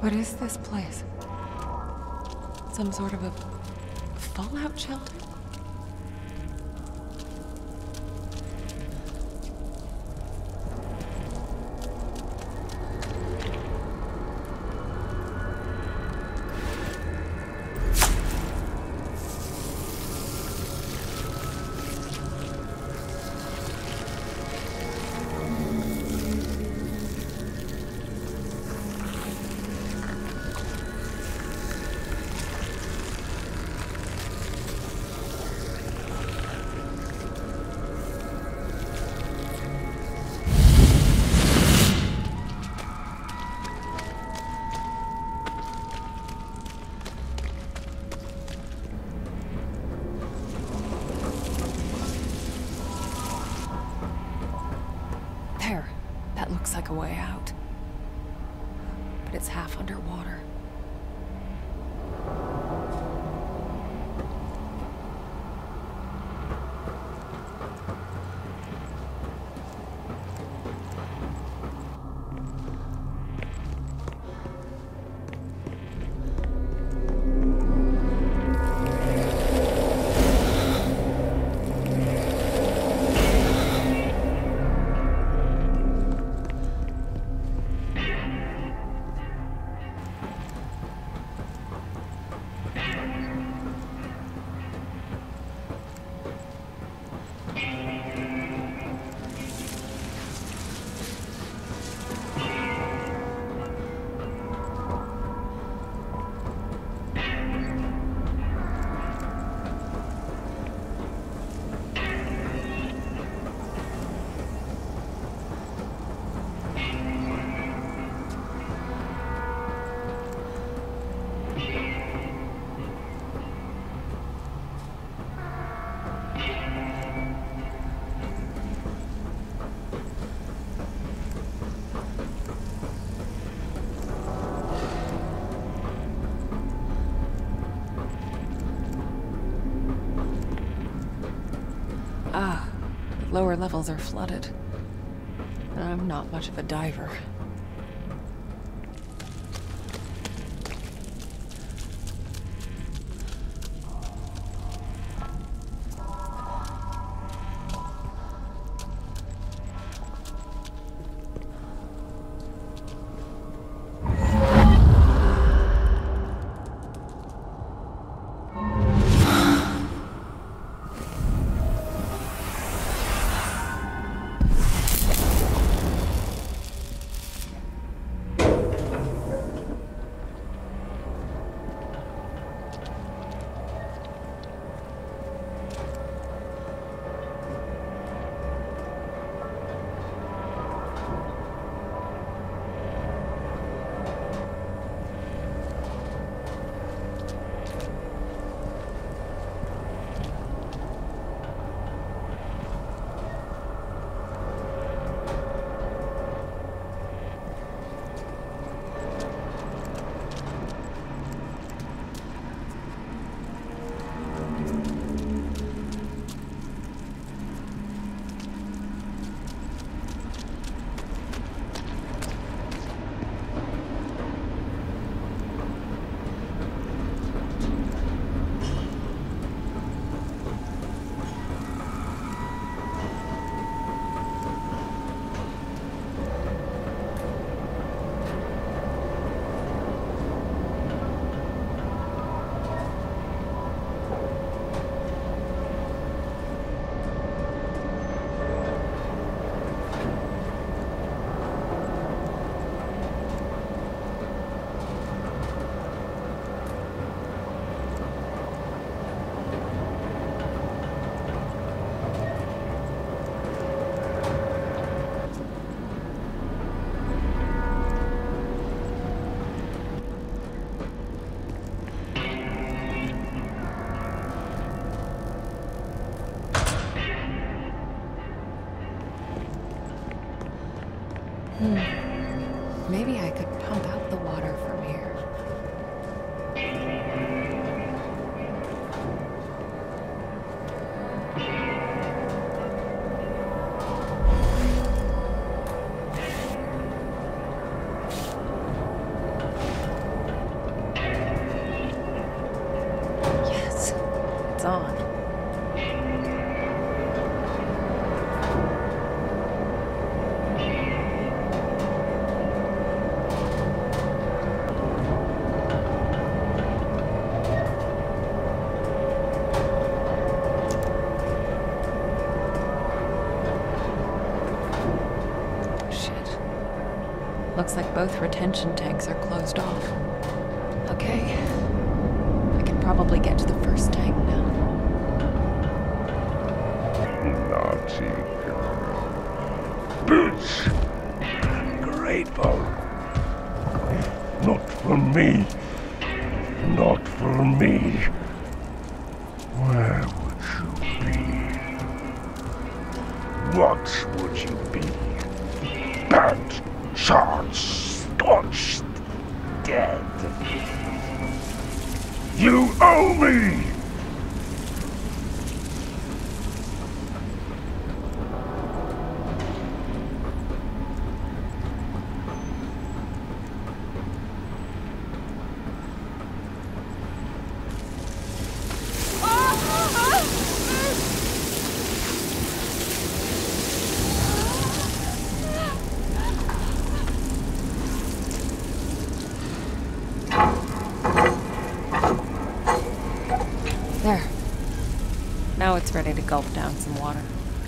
What is this place? Some sort of a fallout shelter? Looks like a way out, but it's half underwater. Lower levels are flooded. And I'm not much of a diver. Maybe I could pump out the water from here. Both retention tanks are closed off. Okay. I can probably get to the first tank now. Naughty girl. Bitch! Grateful. Not for me. Not for me. Where would you be? What would you be? Burnt, charred, scorched, dead. You owe me! There. Now it's ready to gulp down some water.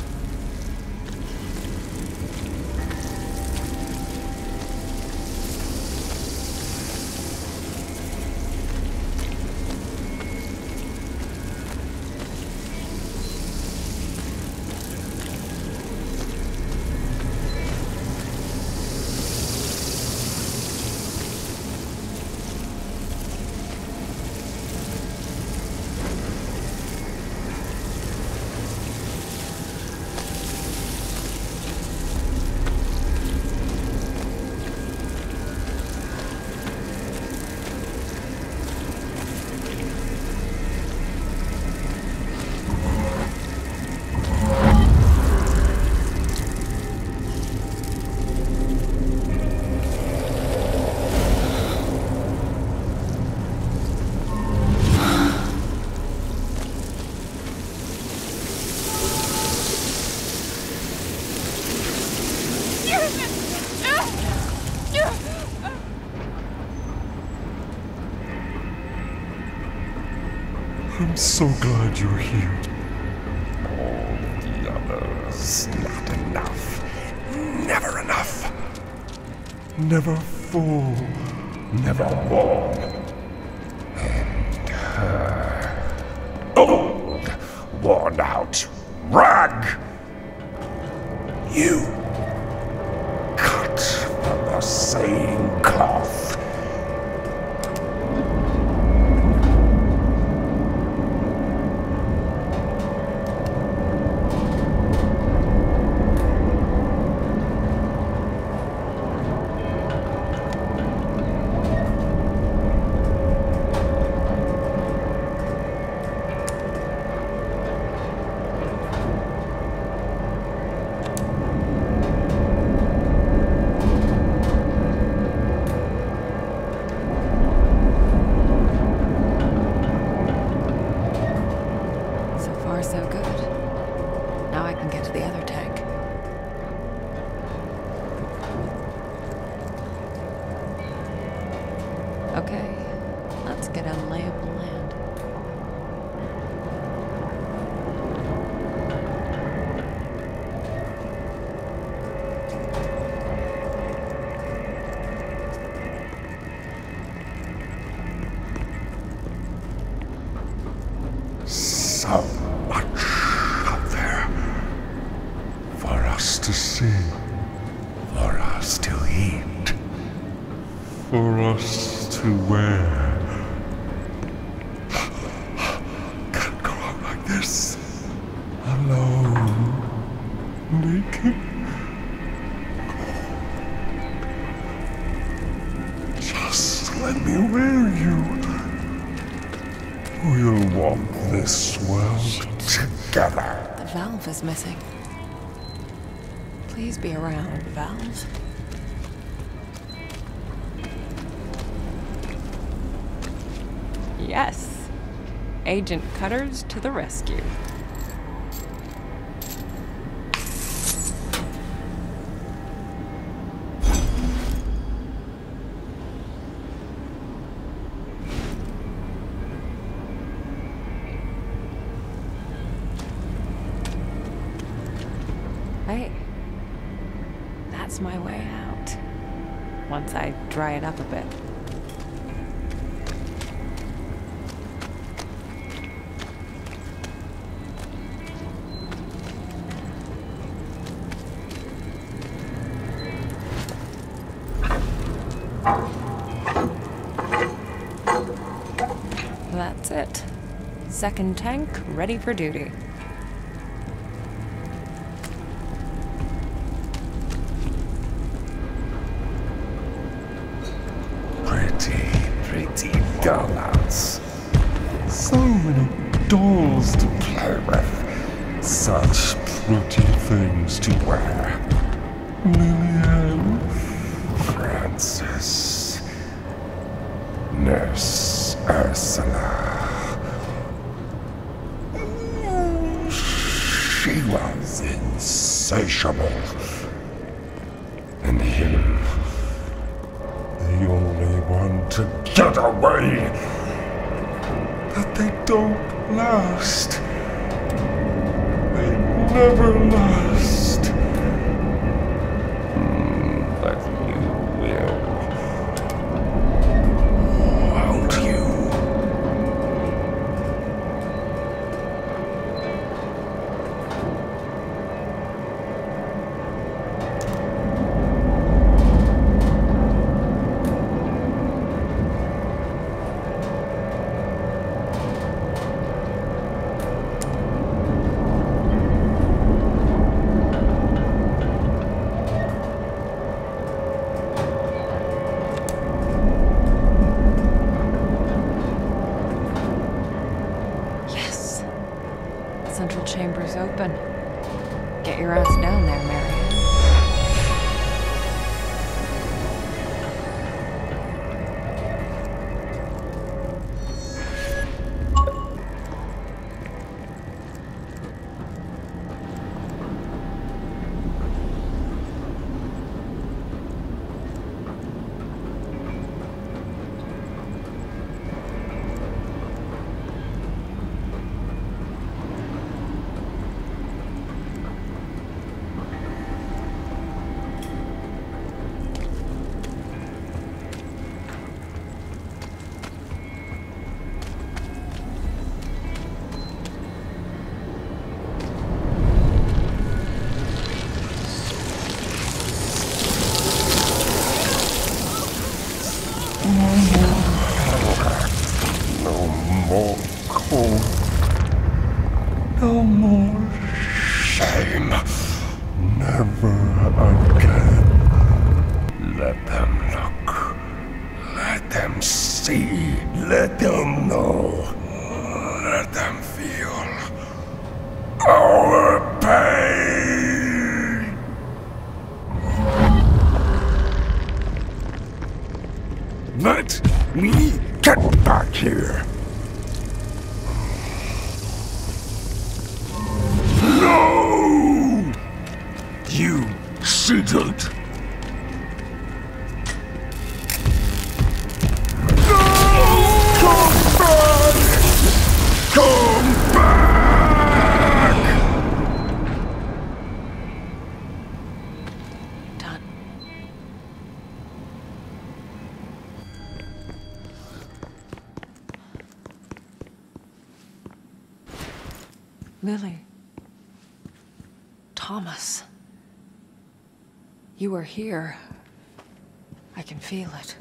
I'm so glad you're here. All the others, not enough. Never enough. Never full. Never more. And her. Old, worn out rag. You. Cut from the same cloth. So good. Now I can get to the other tank. Okay, let's get a lay of the land. So much out there for us to see, for us to eat, for us to wear. Can't go out like this, alone, naked. Just let me wear you. We'll walk this world together. The valve is missing. Please be around, valve. Yes. Agent Cutters to the rescue. Hey, that's my way out. once I dry it up a bit. That's it. Second tank ready for duty. Pretty dolls. So many dolls to play with. Such pretty things to wear. Lillian, Francis, Nurse Ursula. She was insatiable. And him, the only one to get away. But they don't last. They never last. But you will. Won't you? Central chamber's open. Get your ass down there, Marion. No more shame. Never again. Let them look. Let them see. Let them know. Let them feel our pain. Let me get back here. No! You shouldn't. No! Come back! Come back! Done. Lily. Thomas. You are here. I can feel it.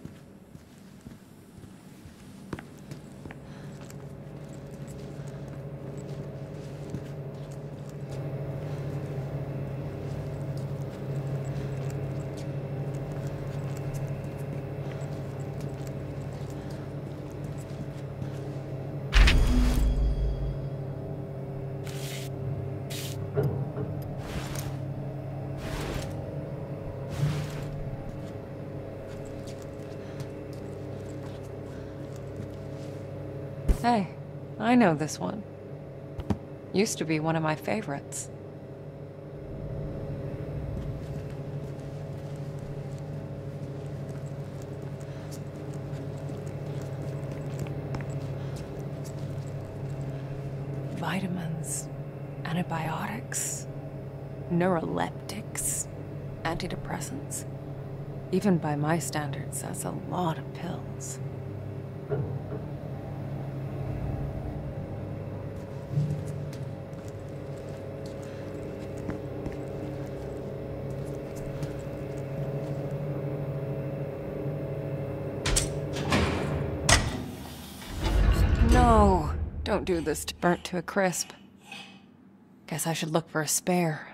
Hey, I know this one. Used to be one of my favorites. Vitamins, antibiotics, neuroleptics, antidepressants. Even by my standards, that's a lot of pills. No, don't do this to burnt to a crisp. Guess I should look for a spare.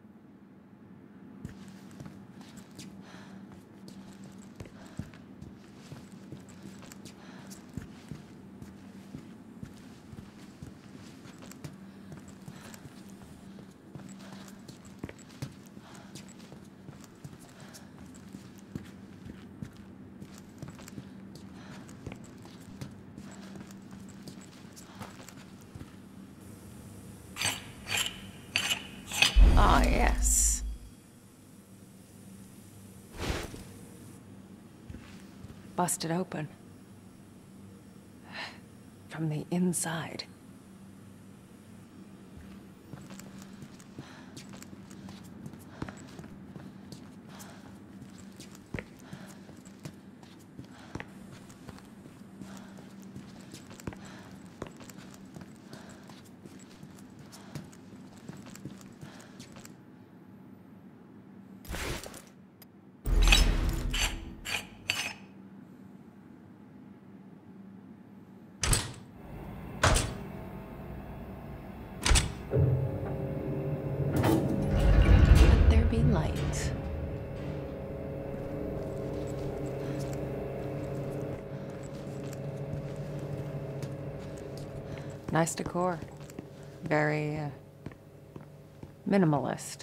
Ah, yes. Busted open. From the inside. Let there be light. Nice decor. Very, minimalist.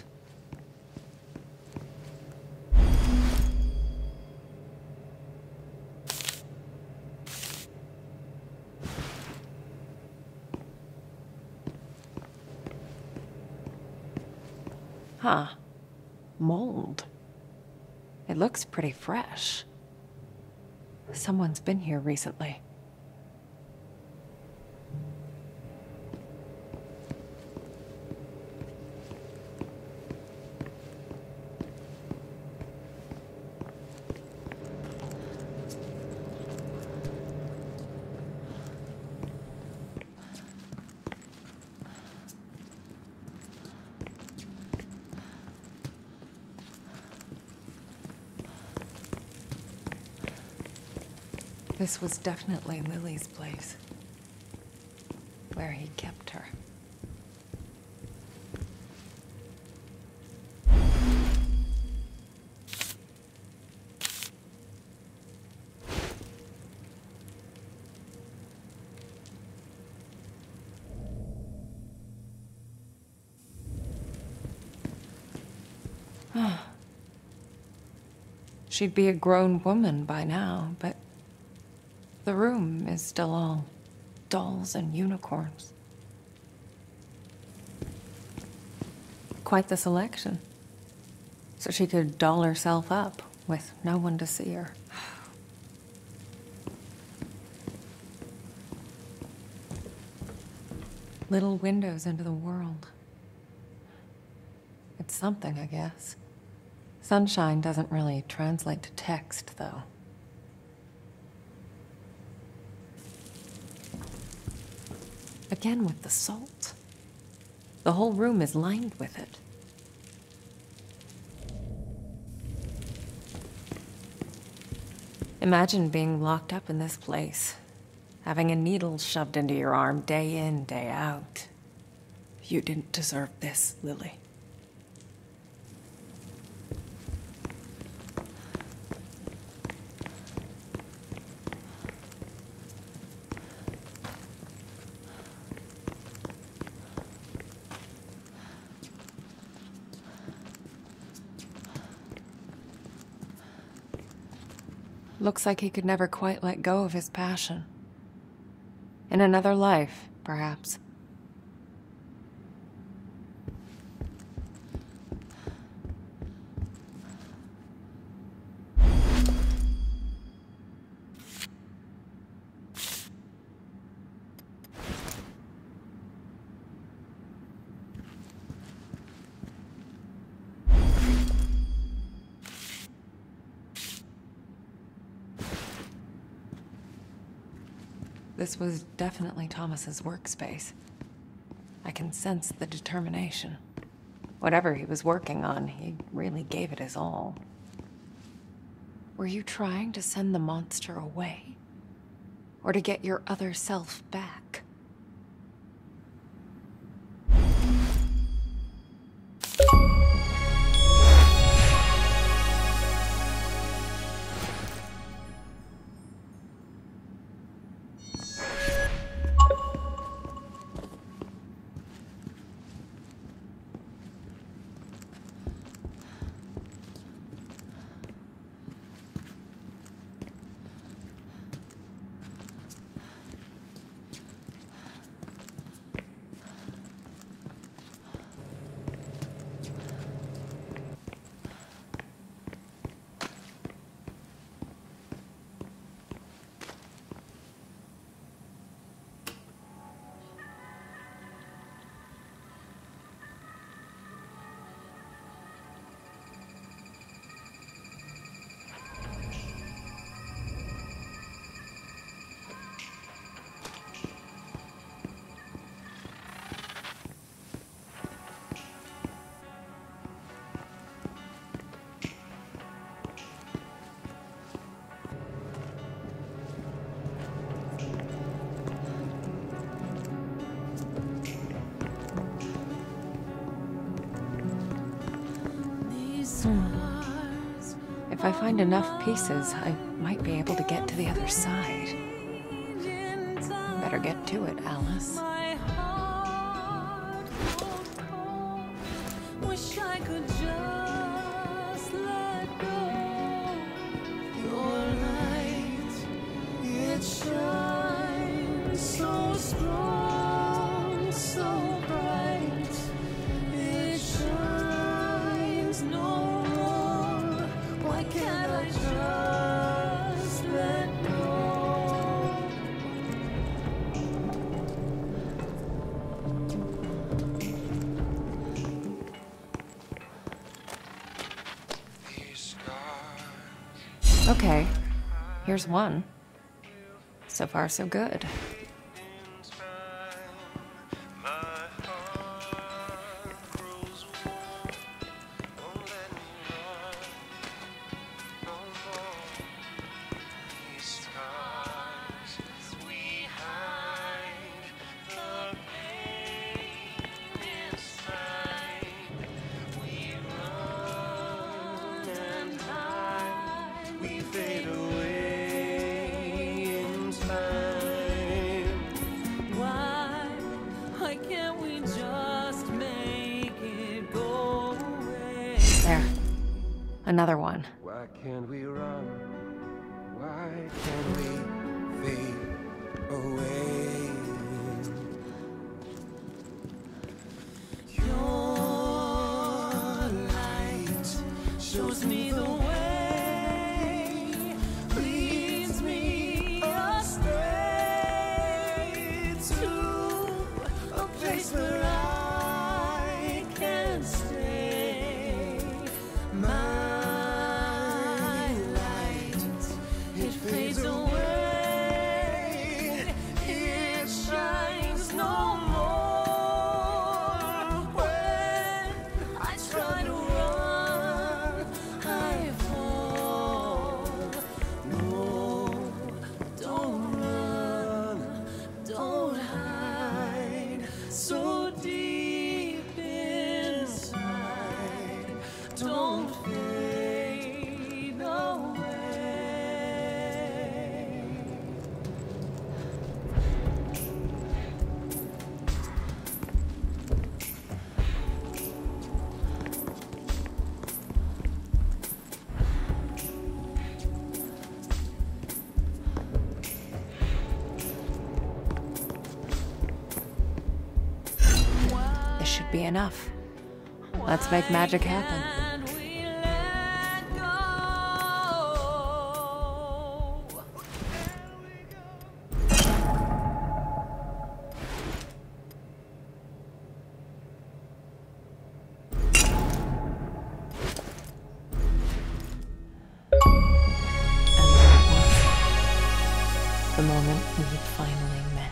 Huh. Mold. It looks pretty fresh. Someone's been here recently. This was definitely Lily's place. Where he kept her. She'd be a grown woman by now, but the room is still all dolls and unicorns. Quite the selection. So she could doll herself up with no one to see her. Little windows into the world. It's something, I guess. Sunshine doesn't really translate to text, though. Again with the salt. The whole room is lined with it. Imagine being locked up in this place, having a needle shoved into your arm day in, day out. You didn't deserve this, Lily. Looks like he could never quite let go of his passion. In another life, perhaps. This was definitely Thomas's workspace. I can sense the determination. Whatever he was working on, he really gave it his all. Were you trying to send the monster away? Or to get your other self back? If I find enough pieces, I might be able to get to the other side. Better get to it, Alice. Wish I could just let go. Your light, it shines so strong, so bright. It shines no more. Why can't I just let go? Okay, here's one. So far, so good. Why can't we just make it go away? There. Another one. Why can't we run? Why can't we fade away? Your light shows me the way, leads me astray to a place where I can stay. My light, it fades away. It shines no more. When I try to run, I fall. No, don't run, don't hide. So deep inside, don't fade away. This should be enough. Let's make magic happen. And we let go. And there it was. The moment we had finally met.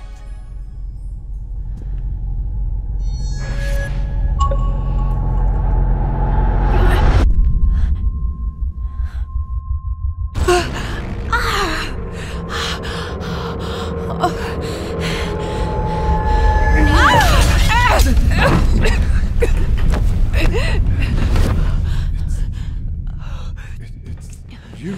It's you.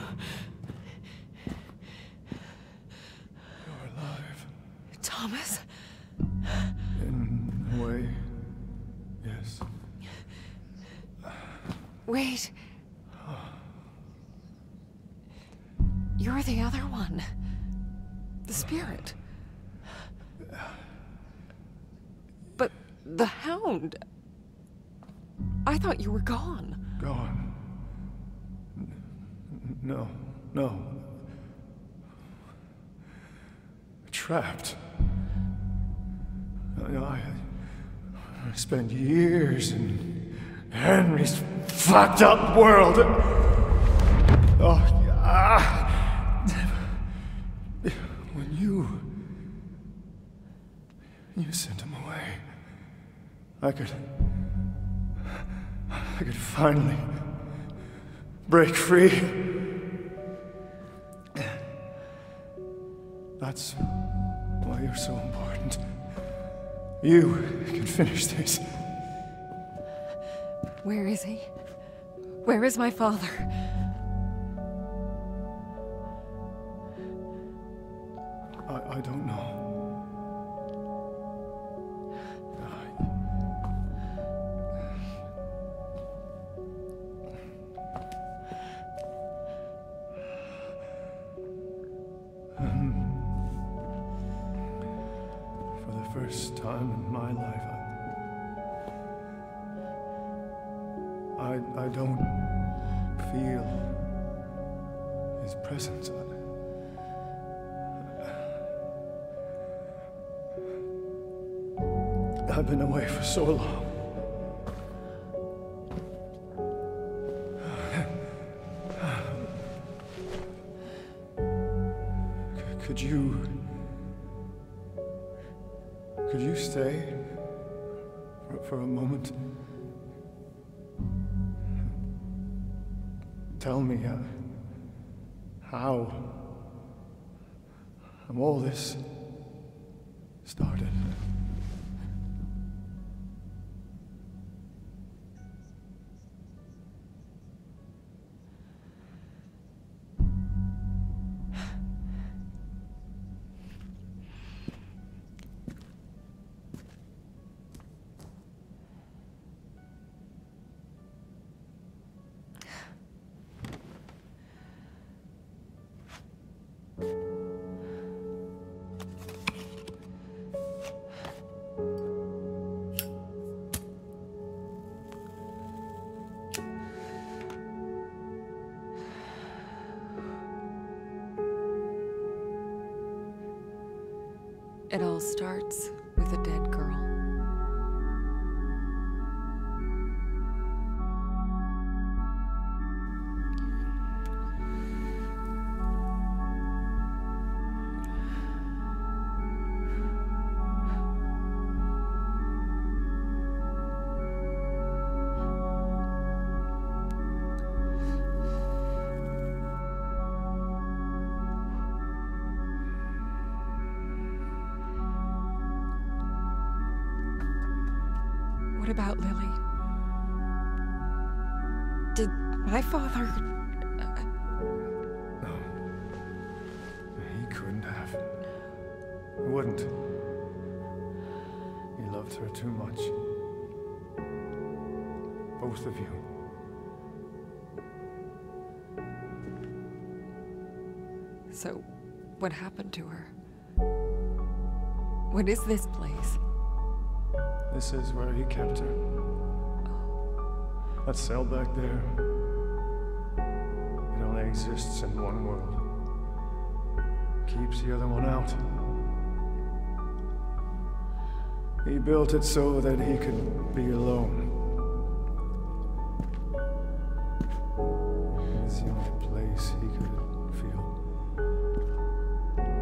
Thomas? In a way, yes. Wait. You're the other one. The spirit. But the Hound. I thought you were gone. Gone. No, no. Trapped. I spent years in Henry's fucked up world. Oh, when you sent him away, I could finally break free. That's why you're so important. You can finish this. Where is he? Where is my father? I don't know. For the first time in my life, I don't feel his presence. I've been away for so long. Could you stay for a moment? Tell me how all this started. It all starts with a dead girl. What about Lily? Did my father... No. He couldn't have. He wouldn't. He loved her too much. Both of you. So, what happened to her? What is this place? This is where he kept her. That cell back there, it only exists in one world. Keeps the other one out. He built it so that he could be alone. It's the only place he could feel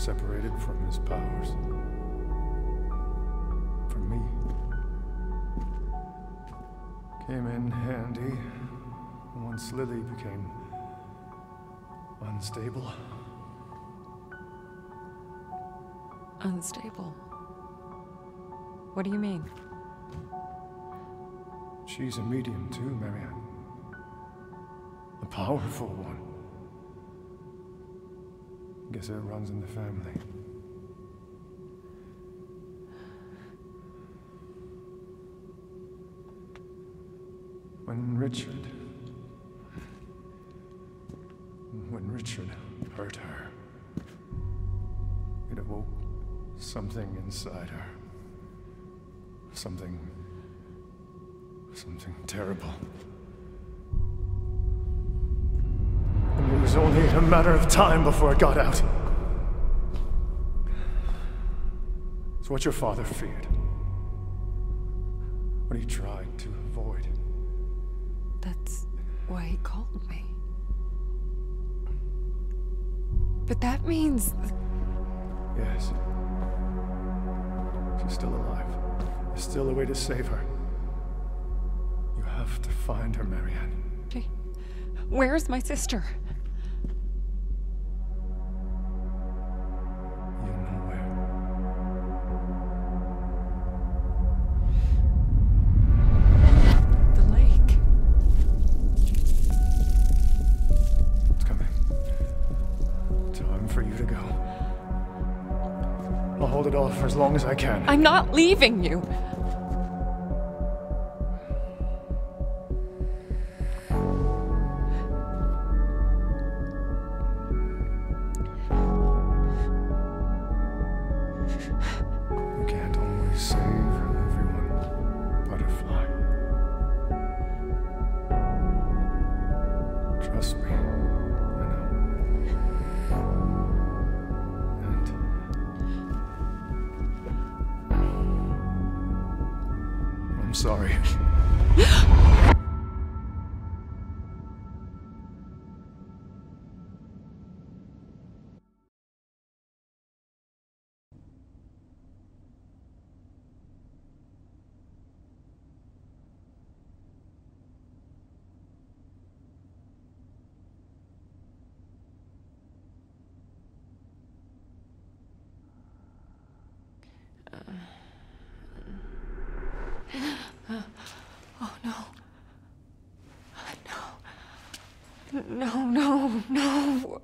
separated from his powers. For me. Came in handy once Lily became unstable. Unstable? What do you mean? She's a medium too, Marianne. A powerful one. Guess it runs in the family. When Richard hurt her, it awoke something inside her. Something terrible. And it was only a matter of time before it got out. It's what your father feared. What he tried to avoid. That's why he called me. But that means... Yes. She's still alive. There's still a way to save her. You have to find her, Marianne. Where's my sister? You know where. The lake. It's coming. Time for you to go. I'll hold it off for as long as I can. I'm not leaving you. You can't always save everyone, Butterfly. Trust me, I know. And I'm sorry. Oh, no. No. No.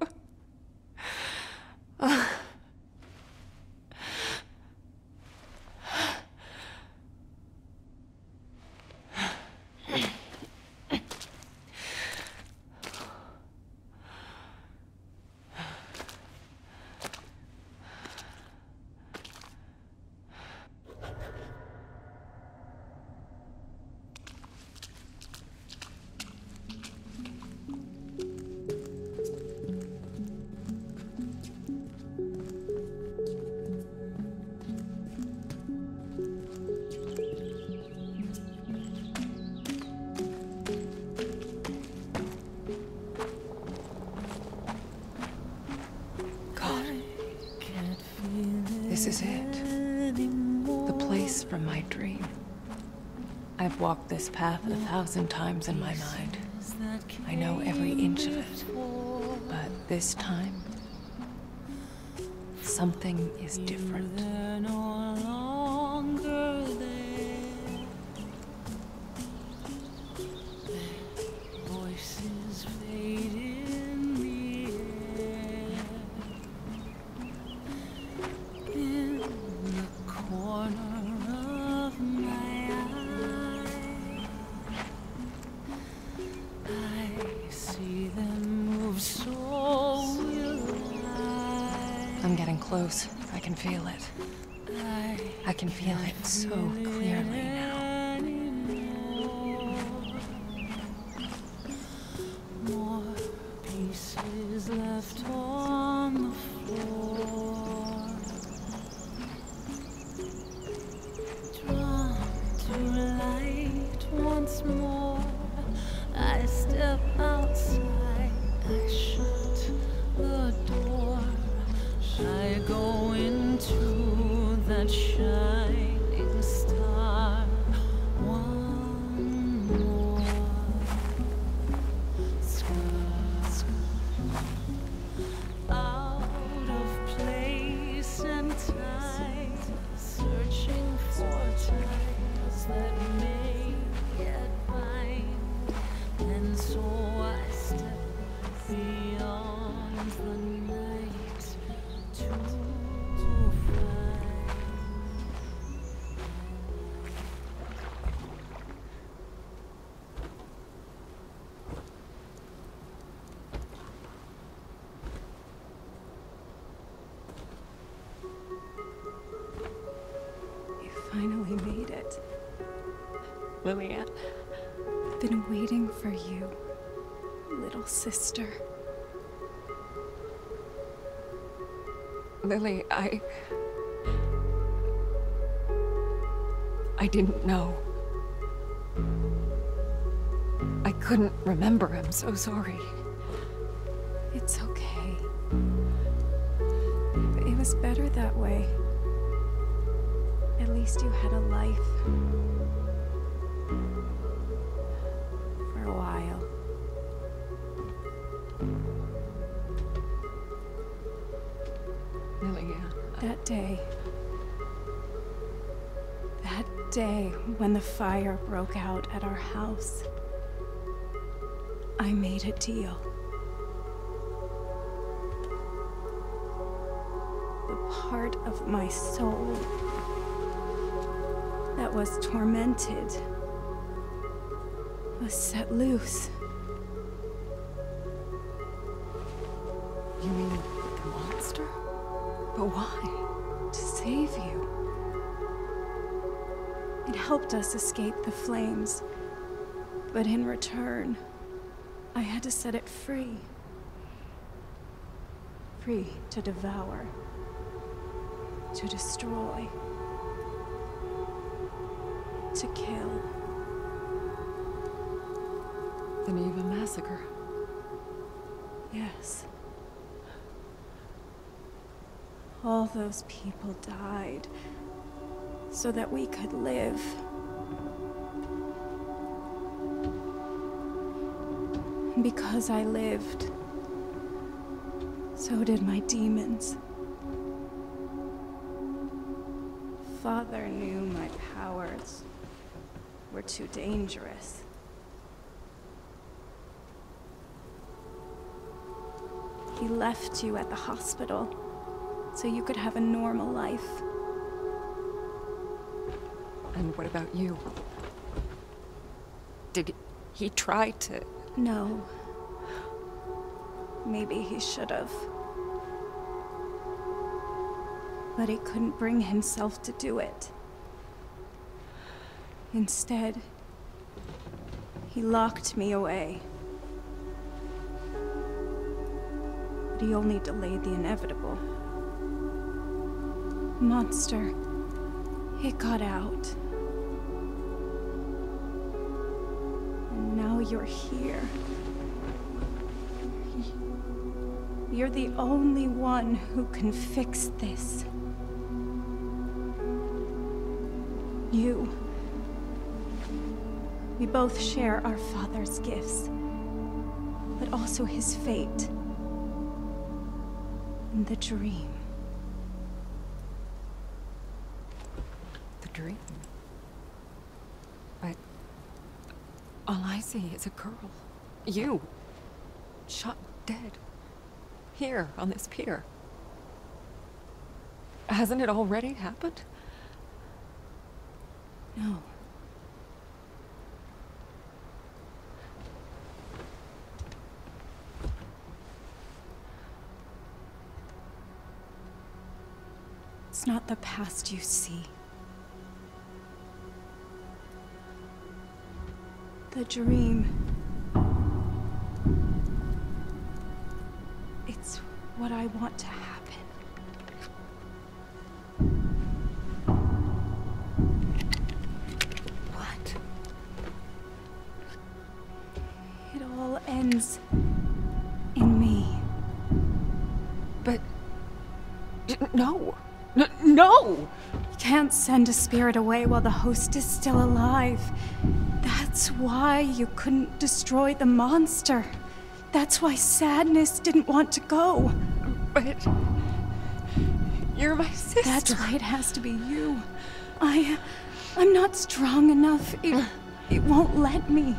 This is it. The place from my dream. I've walked this path 1,000 times in my mind. I know every inch of it. But this time, something is different. They're no longer there. Their voices fade in the air. In the corner of my eye, I see them move, so will I. I'm getting close. I can feel it. I can feel it so clearly now. More pieces left on the floor. Drawn to light once more, I step outside. I shut the door. I go finally made it. Lillian. I've been waiting for you, little sister. Lily, I didn't know. I couldn't remember. I'm so sorry. It's okay. It was better that way. At least you had a life. For a while. Lillian. That day when the fire broke out at our house, I made a deal. The part of my soul that was tormented was set loose. You mean the monster? But why? To save you. It helped us escape the flames, but in return, I had to set it free. Free to devour, to destroy, to kill. The Neva massacre. Yes. All those people died so that we could live. And because I lived, so did my demons. Father knew my powers were too dangerous. He left you at the hospital so you could have a normal life. And what about you? Did he try to... No. Maybe he should have. But he couldn't bring himself to do it. Instead, he locked me away. But he only delayed the inevitable. Monster, it got out. And now you're here. You're the only one who can fix this. You. We both share our father's gifts, but also his fate. And the dream. The dream? But... all I see is a girl. You. Shot dead. Here, on this pier. Hasn't it already happened? No. It's not the past you see. The dream. It's what I want to happen. What? It all ends in me. But... no! No! You can't send a spirit away while the host is still alive. That's why you couldn't destroy the monster. That's why Sadness didn't want to go. But... you're my sister. That's why it has to be you. I'm not strong enough. It won't let me.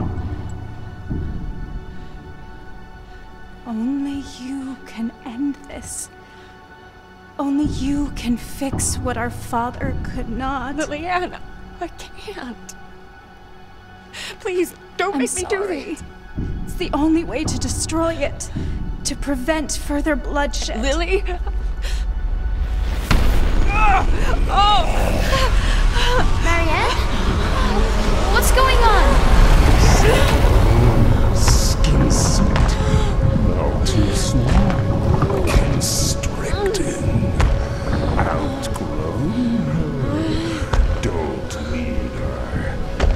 Only you can end this. Only you can fix what our father could not. Lillian, I can't. Please, don't I'm make me do sorry. this. It's the only way to destroy it. To prevent further bloodshed. Lily? Oh! Marianne? What's going on? Skin suit. Now too small. Constricting. Outgrown her. Don't need her.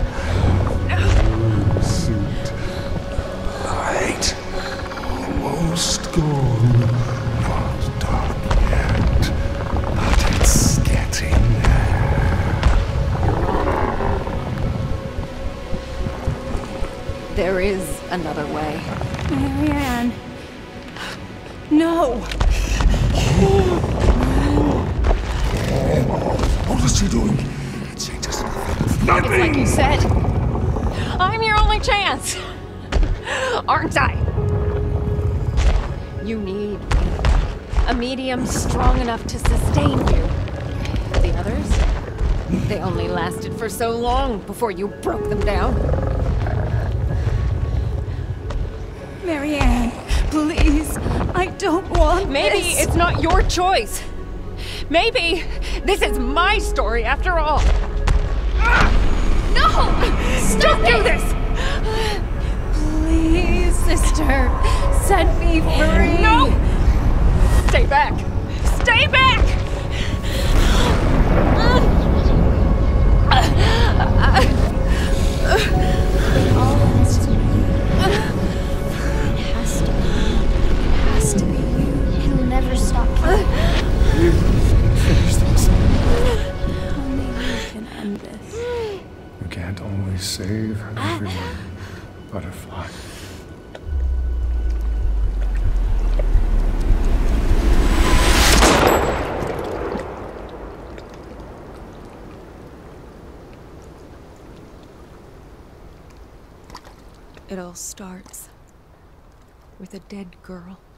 Suit. Light. Almost gone. Not dark yet. But it's getting there. There is another way. Marianne. No. What is she doing? It changes nothing. It's like you said. I'm your only chance. Aren't I? You need a medium strong enough to sustain you. The others? They only lasted for so long before you broke them down. Marianne, please. I don't want Maybe this. it's not your choice. Maybe this is my story after all. No! Stop Don't do this! Please, sister. Set me free. No! Stay back! Stay back! All has to be. It has to be. It has to be you. It'll never stop. You finish this. Only you can end this. You can't always save everyone, Butterfly. It all starts with a dead girl.